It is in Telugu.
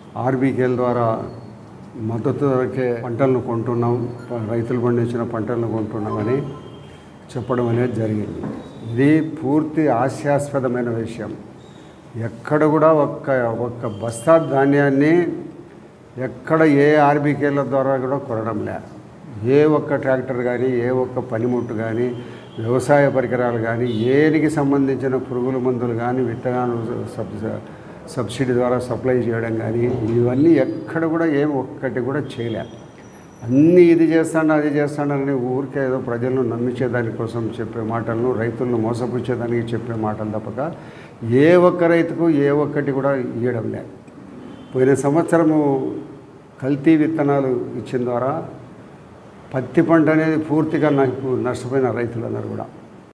ఆర్బీకేల ద్వారా మద్దతు ధరకే పంటలను కొంటున్నాం, రైతులు పండించిన పంటలను కొంటున్నామని చెప్పడం అనేది జరిగింది. ఇది పూర్తి హాస్యాస్పదమైన విషయం. ఎక్కడ కూడా ఒక్క బస్తా ధాన్యాన్ని ఎక్కడ ఏ ఆర్బీకేల ద్వారా కూడా కొనడం లే. ఏ ఒక్క ట్రాక్టర్ కానీ, ఏ ఒక్క పనిముట్టు కానీ, వ్యవసాయ పరికరాలు కానీ, ఏనికి సంబంధించిన పురుగుల మందులు కానీ, విత్తనాలు సబ్సిడీ ద్వారా సప్లై చేయడం కానీ, ఇవన్నీ ఎక్కడ కూడా ఒక్కటి కూడా చేయలే. అన్నీ ఇది చేస్తాను అది చేస్తానని ఊరికే ఏదో ప్రజలను నమ్మించేదానికోసం చెప్పే మాటలను, రైతులను మోసపుచ్చేదానికి చెప్పే మాటలు తప్పక ఏ ఒక్క రైతుకు ఏ ఒక్కటి కూడా ఇవ్వడం లేదు. పోయిన సంవత్సరము కల్తీ విత్తనాలు ఇచ్చిన ద్వారా పత్తి పంట అనేది పూర్తిగా నష్టపోయిన రైతులందరూ కూడా.